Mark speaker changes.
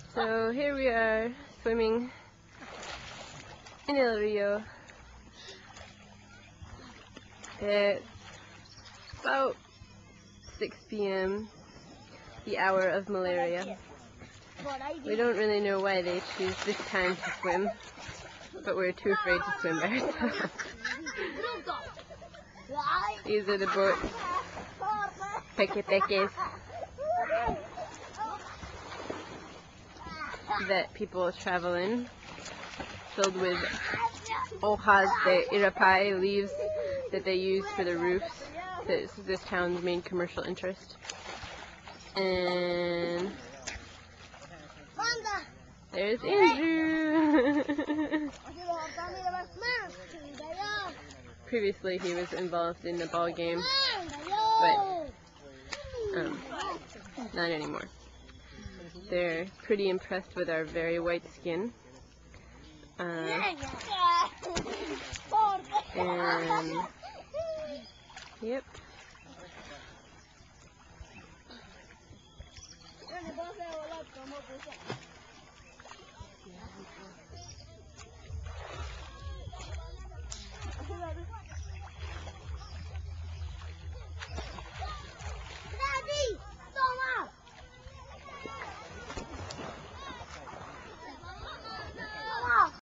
Speaker 1: So here we are swimming in El Rio. It's about 6 p.m., the hour of malaria. We don't really know why they choose this time to swim, but we're too afraid to swim by ourselves. These are the boats, peques, that people travel in, filled with hojas de irapay, leaves that they use for the roofs. This is this town's main commercial interest. And there's Andrew! Previously he was involved in the ball game, but not anymore. They're pretty impressed with our very white skin. And yep.